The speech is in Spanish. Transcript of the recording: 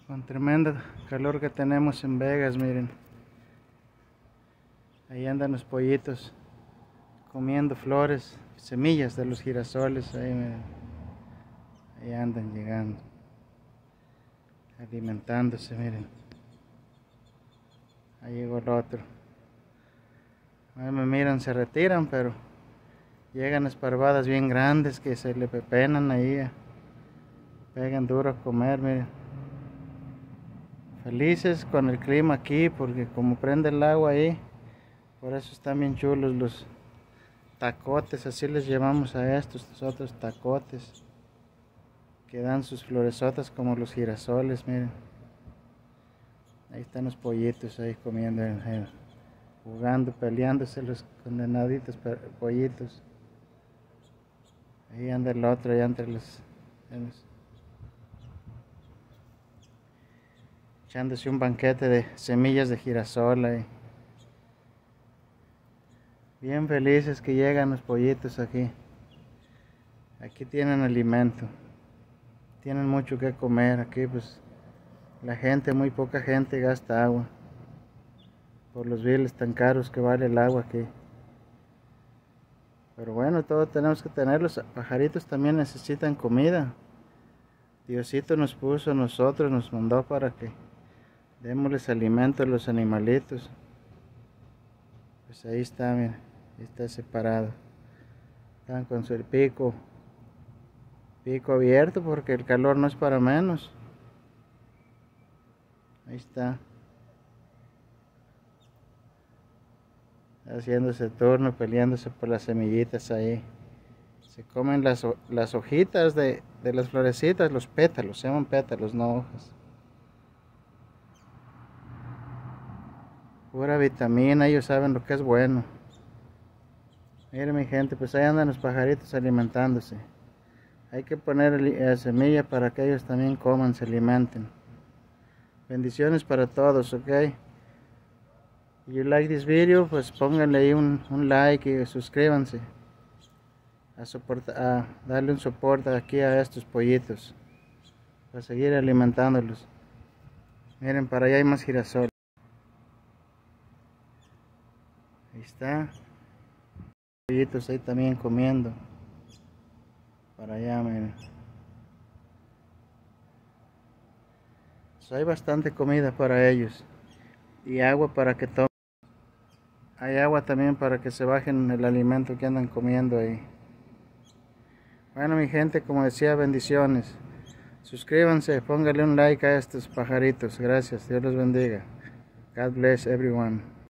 Con tremendo calor que tenemos en Vegas, miren. Ahí andan los pollitos comiendo flores, semillas de los girasoles. Ahí, miren. Ahí andan llegando, alimentándose, miren. Ahí llegó el otro. Ahí me miran, se retiran, pero llegan esparvadas bien grandes que se le pepenan ahí. Pegan duro a comer, miren. Felices con el clima aquí, porque como prende el agua ahí, por eso están bien chulos los tacotes, así les llamamos a estos otros tacotes, que dan sus floresotas como los girasoles, miren. Ahí están los pollitos ahí comiendo, jugando, peleándose los condenaditos pollitos. Ahí anda el otro, allá entre los echándose un banquete de semillas de girasol ahí. Bien felices que llegan los pollitos aquí. Aquí tienen alimento, tienen mucho que comer. Aquí pues la gente, muy poca gente gasta agua por los biles tan caros que vale el agua aquí. Pero bueno, todo tenemos que tener. Los pajaritos también necesitan comida. Diosito nos puso a nosotros, nos mandó para que démosles alimento a los animalitos. Pues ahí está, mira, ahí está separado. Están con su pico abierto porque el calor no es para menos. Ahí está. Haciéndose turno, peleándose por las semillitas ahí. Se comen las hojitas de las florecitas, los pétalos, se llaman pétalos, no hojas. Pura vitamina, ellos saben lo que es bueno. Miren mi gente, pues ahí andan los pajaritos alimentándose. Hay que poner semilla para que ellos también coman, se alimenten. Bendiciones para todos, ok. If you like this video, pues pónganle ahí un like y suscríbanse a darle un soporte aquí a estos pollitos para seguir alimentándolos. Miren, para allá hay más girasol. Ahí está. Pollitos ahí también comiendo. Para allá, miren. Pues hay bastante comida para ellos. Y agua para que tomen. Hay agua también para que se bajen el alimento que andan comiendo ahí. Bueno mi gente, como decía, bendiciones. Suscríbanse, pónganle un like a estos pajaritos. Gracias, Dios los bendiga. God bless everyone.